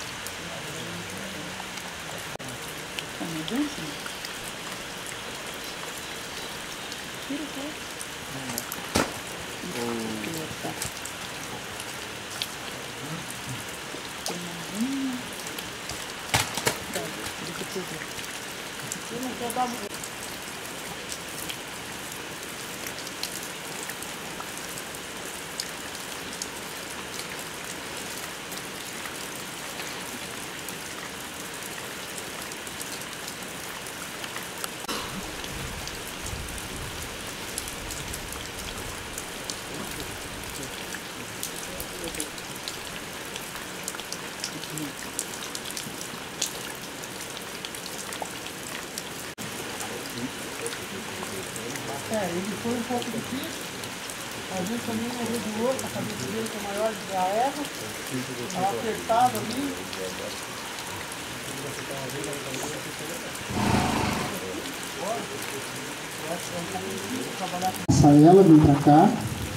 Tá me dando? Tira o pé. Tem uma linha. Dá, deixa eu ver. Eu não quero dar muito. É, ele foi um pouco difícil. A gente também ajudou, a cabeça dele que é maior que a égua. Estava apertado ali. Passa ela, vem pra cá.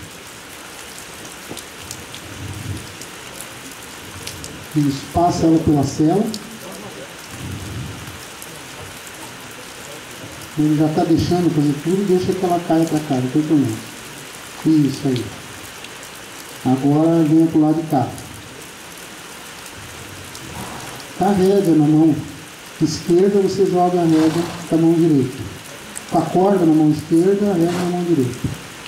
Isso, passa ela pela cela. Ele já está deixando fazer tudo, deixa que ela caia para cá, não tem problema. Isso aí. Agora vem para o lado de cá. Com a rédea na mão esquerda, você joga a rédea com a mão direita. Com a corda na mão esquerda, a rédea na mão direita.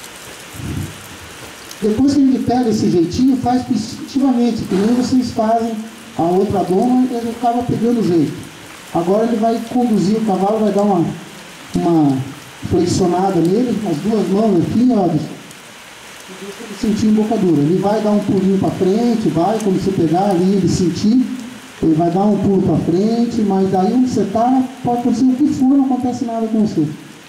Depois que ele pega esse jeitinho, faz instintivamente, que nem vocês fazem a outra doma, ele acaba pegando o jeito. Agora ele vai conduzir o cavalo, vai dar uma uma flexionada nele, as duas mãos aqui, ó, deixa ele sentir embocadura. Ele vai dar um pulinho para frente, vai, quando você pegar ali, ele sentir, ele vai dar um pulo para frente, mas daí onde você está, pode acontecer o que for, não acontece nada com você.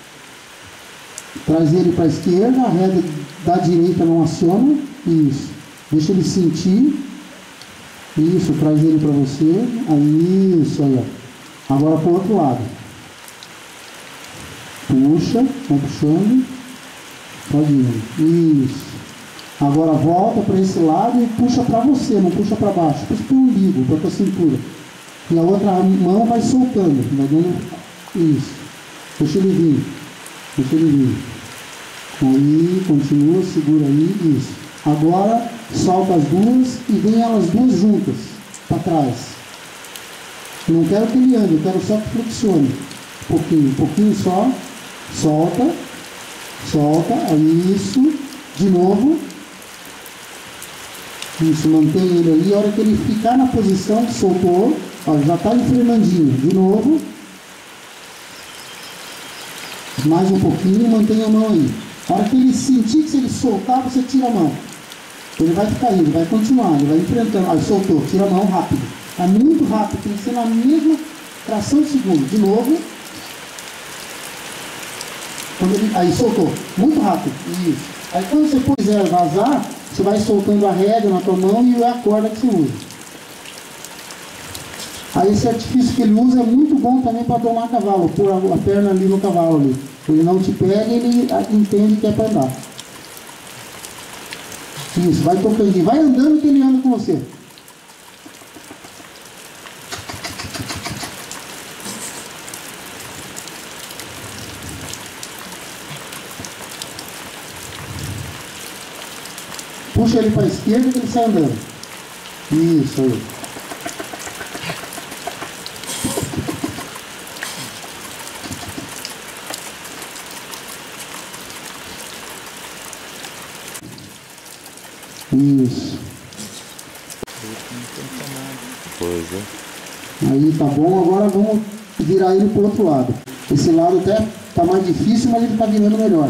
Traz ele para a esquerda, a rédea da direita não aciona, isso. Deixa ele sentir, isso, traz ele para você, aí, isso aí, ó. Agora para o outro lado. Puxa, vai puxando, pode ir, isso. Agora volta para esse lado e puxa para você, não puxa para baixo, puxa para o umbigo, para a tua cintura. E a outra mão vai soltando, vai dando, isso. Deixa ele vir, deixa ele vir. Aí, continua, segura aí, isso. Agora, solta as duas e vem elas duas juntas, para trás. Não quero que ele ande, eu quero só que flexione. Um pouquinho, um pouquinho só. Solta, solta, aí isso, de novo, isso, mantém ele ali, a hora que ele ficar na posição, soltou, ó, já está em Fernandinho, de novo, mais um pouquinho, mantém a mão aí, a hora que ele sentir que se ele soltar, você tira a mão, ele vai ficar indo, vai continuar, ele vai enfrentando, aí soltou, tira a mão rápido, é muito rápido, tem que ser na mesma fração de segundo, de novo. Quando ele, aí soltou, muito rápido, isso. Aí quando você quiser vazar, você vai soltando a rédea na tua mão e a corda que você usa. Aí esse artifício que ele usa é muito bom também para domar cavalo, pôr a, a perna ali no cavalo ali. Ele não te pega e ele entende que é para andar. Isso, vai tocando, vai andando que ele anda com você. Puxa ele para a esquerda que ele sai andando. Isso aí. Isso. Pois é. Aí tá bom, agora vamos virar ele pro outro lado. Esse lado até tá mais difícil, mas ele tá virando melhor.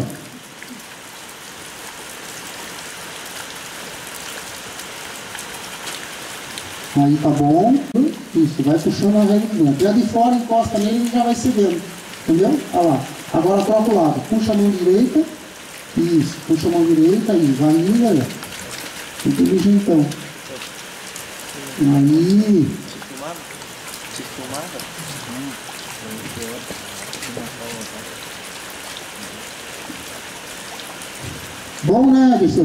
Aí tá bom. Isso, vai puxando a régua de dentro. Já de fora encosta nele e já vai cedendo. Entendeu? Olha lá. Agora troca o lado. Puxa a mão direita. Isso, puxa a mão direita aí. Vai indo aí. Inteligentão. Aí. Te filmava? Te filmava? Bom, né, Anderson?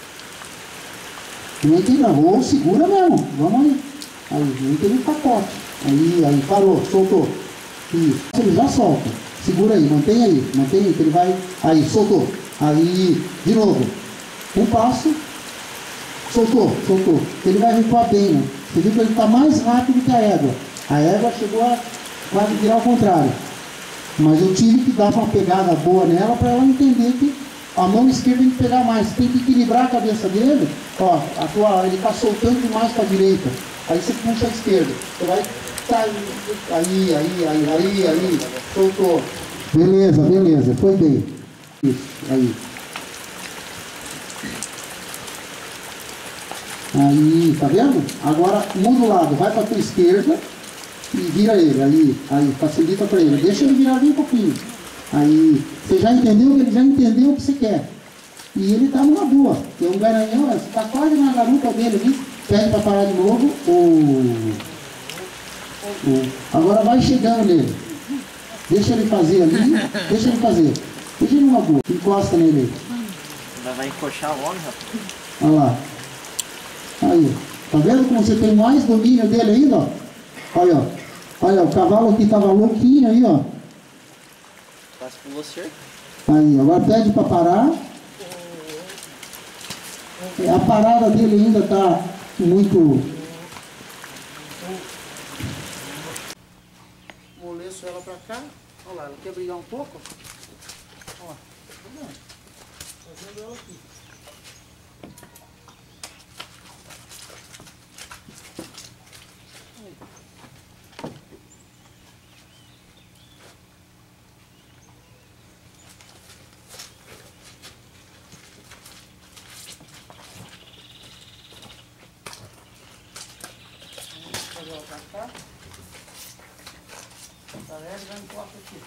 Não tem não. Ou segura mesmo. Vamos aí. Aí, não tem um pacote. Aí, aí, parou, soltou. Isso. Ele já solta. Segura aí, mantém aí. Mantém aí, que ele vai. Aí, soltou. Aí, de novo. Um passo. Soltou, soltou. Ele vai recuar bem, né? Você viu que ele está mais rápido que a égua. A égua chegou a quase virar ao contrário. Mas eu tive que dar uma pegada boa nela para ela entender que a mão esquerda tem que pegar mais. Você tem que equilibrar a cabeça dele. Ó, a tua, ele está soltando demais para a direita. Aí você puxa a esquerda. Você vai sair. Aí, aí, aí, aí, aí. Soltou. Beleza, beleza. Foi bem. Isso, aí. Aí, tá vendo? Agora muda o lado, vai para a tua esquerda e vira ele. Aí, aí, facilita para ele. Deixa ele virar bem um pouquinho. Aí, você já entendeu? Ele já entendeu o que você quer. E ele tá numa boa. Tem um garanhão, você tá quase na garupa dele ali. Pede para parar de novo. O... O... Agora vai chegando nele. Deixa ele fazer ali. Deixa ele fazer. Deixa ele numa boa. Encosta nele aí. Ainda vai encoxar o homem, rapaz. Olha lá. Aí, tá vendo como você tem mais domínio dele ainda, ó? Olha, ó. Olha, o cavalo aqui tava louquinho aí, ó. Quase pulou cerca. Aí, agora pede para parar. A parada dele ainda tá muito... Moleço ela pra cá. Olha lá, ela quer brigar um pouco. Olha lá, tá vendo? Fazendo ela aqui. Pra cá. Tá vendo? Já encosta aqui.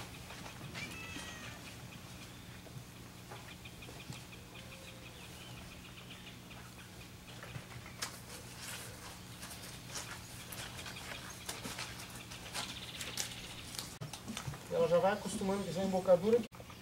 Ela já vai acostumando com essa embocadura.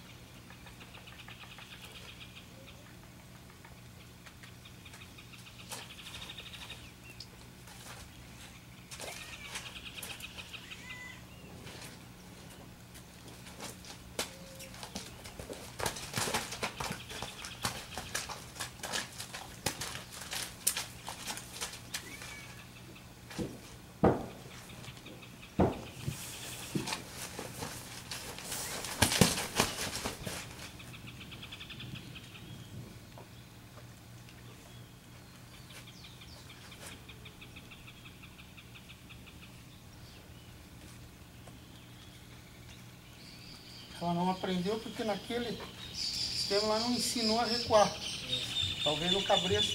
Ela não aprendeu porque naquele sistema ela não ensinou a recuar. Talvez no cabresto.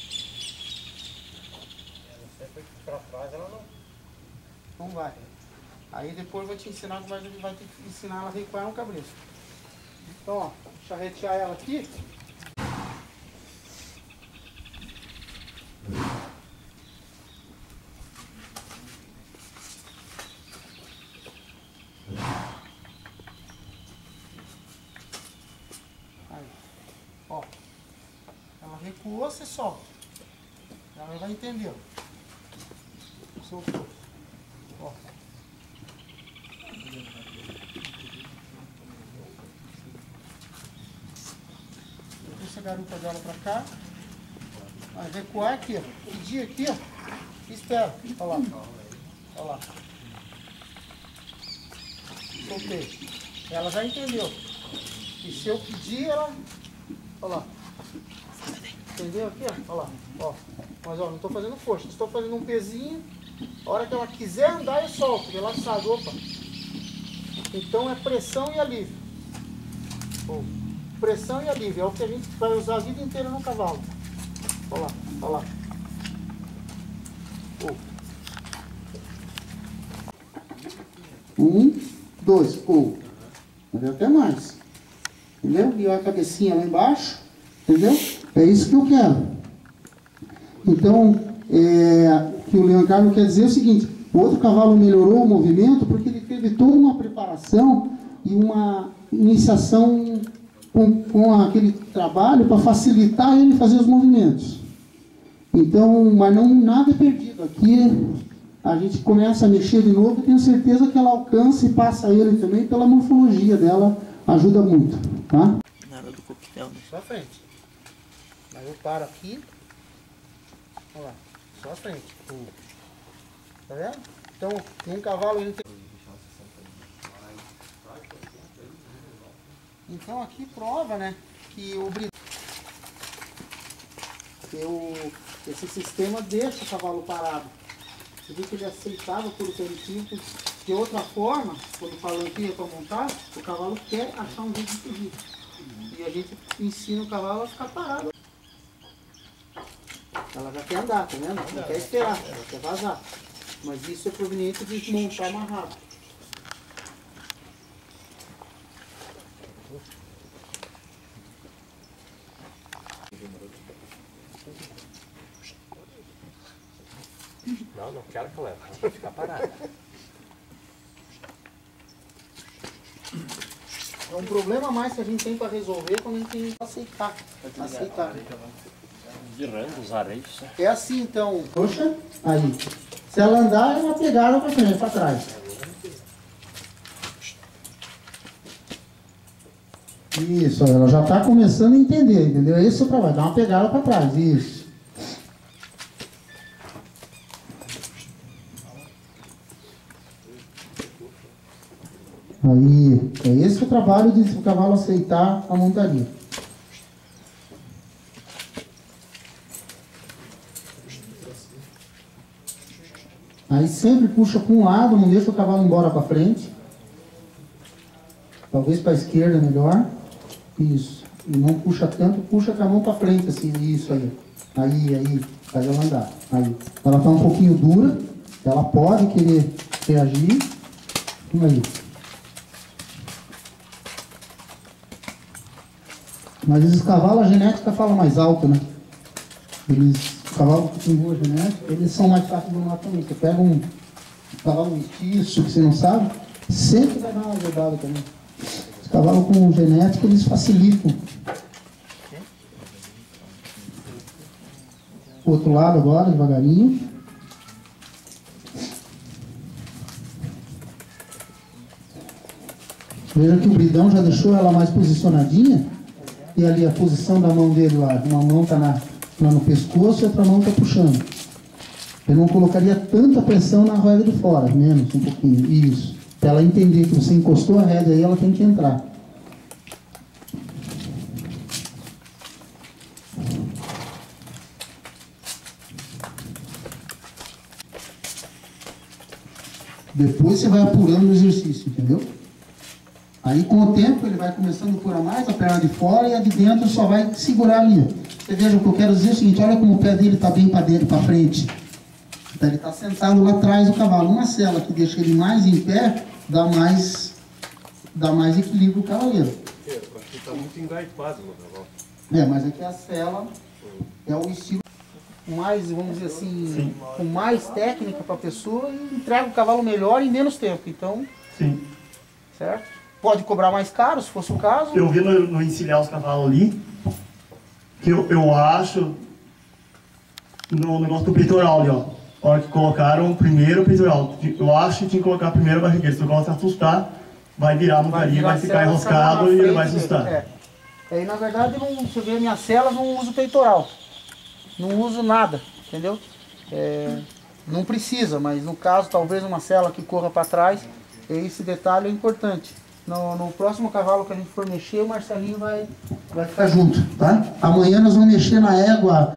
Ela sempre para trás, ela não. Não vai. Aí depois eu vou te ensinar como a gente vai ter que ensinar ela a recuar no cabresto. Então, ó, charretear ela aqui. Ó, ela recuou, você solta. Ela vai entender. Soltou. Ó. Puxa a garupa dela pra cá. Vai recuar aqui, ó. Pedir aqui, ó. Espera. Olha lá. Olha lá. Soltei. Ela já entendeu. E se eu pedir, ela... Olha lá. Entendeu aqui, ó? Olha lá. Ó. Mas, ó, não estou fazendo força. Estou fazendo um pezinho. A hora que ela quiser andar, eu solto. Porque ela sabe, opa. Então é pressão e alívio. Oh. Pressão e alívio. É o que a gente vai usar a vida inteira no cavalo. Olha lá. Olha lá. Oh. Um, dois. Oh. Entendeu? Até mais. Entendeu? E a cabecinha lá embaixo. Entendeu? É isso que eu quero. Então, é, o que o Leandro Carlos quer dizer é o seguinte: o outro cavalo melhorou o movimento porque ele teve toda uma preparação e uma iniciação com, com aquele trabalho para facilitar ele fazer os movimentos. Então, mas não, nada é perdido. Aqui a gente começa a mexer de novo e tenho certeza que ela alcança e passa ele também pela morfologia dela, ajuda muito, tá? Nada do coquetel, né? Só a frente. Aí eu paro aqui. Olha lá, só a frente. Tá vendo? Então, um cavalo ele tem... Então aqui prova, né, que o bridão, que o, esse sistema deixa o cavalo parado. Você viu que ele aceitava por permitido. De outra forma, quando palanqueia para montar, o cavalo quer achar um jeito de fugir. E a gente ensina o cavalo a ficar parado. Ela já quer andar, tá vendo? Não quer esperar, ela quer vazar. Mas isso é proveniente de montar mais rápido. Não, não quero que leve, vai ficar parado. É um problema a mais que a gente tem para resolver quando a gente tem que aceitar. Aceitar. Virando os areios. É assim então. Puxa, aí. Se ela andar, é uma pegada para frente, para trás. Isso, ela já está começando a entender, entendeu? É isso o trabalho, dá uma pegada para trás, isso. Aí, é esse o trabalho de o cavalo aceitar a montaria. Aí sempre puxa para um lado, não deixa o cavalo embora para frente. Talvez para a esquerda é melhor. Isso. E não puxa tanto, puxa com a mão para frente, assim. Isso aí. Aí, aí. Faz ela andar. Aí. Ela está um pouquinho dura. Ela pode querer reagir. Aí. Mas esses cavalos, a genética fala mais alto, né? Eles, os cavalos que têm boa genética, eles são mais fáceis de dominar também. Você pega um cavalo mestiço que você não sabe, sempre vai dar uma ajudada também. Os cavalos com genética, eles facilitam. O outro lado agora, devagarinho. Veja que o bridão já deixou ela mais posicionadinha. E ali a posição da mão dele lá, uma mão está na, lá no pescoço e outra mão está puxando. Eu não colocaria tanta pressão na rédea de fora, menos um pouquinho, isso. Para ela entender que você encostou a rédea aí, ela tem que entrar. Depois você vai apurando o exercício, entendeu? Aí com o tempo ele vai começando a apurar mais a perna de fora e a de dentro só vai segurar ali. Você veja o que eu quero dizer é o seguinte, olha como o pé dele está bem para dentro, para frente. Então ele está sentado lá atrás do cavalo. Uma sela que deixa ele mais em pé, dá mais, dá mais equilíbrio para o cavaleiro. Eu acho que está muito engaipado no cavalo. É, mas aqui a sela é o estilo mais, vamos dizer assim, sim, com mais técnica para a pessoa e entrega o cavalo melhor em menos tempo. Então, sim, certo? Pode cobrar mais caro, se fosse o caso. Eu vi no, no encilhar os cavalos ali, que eu, eu acho, no negócio do peitoral ali, ó, a hora que colocaram primeiro o peitoral, eu acho que tinha que colocar primeiro a barrigueira, se o cavalo se assustar, vai virar a montaria, vai, vai ficar enroscado e ele vai assustar. É. Aí na verdade, não, se eu ver a minha cela, não uso peitoral. não uso nada, entendeu? É, não precisa, mas no caso, talvez uma sela que corra para trás, esse detalhe é importante. No, no próximo cavalo que a gente for mexer, o Marcelinho vai, vai ficar junto, tá? Amanhã nós vamos mexer na égua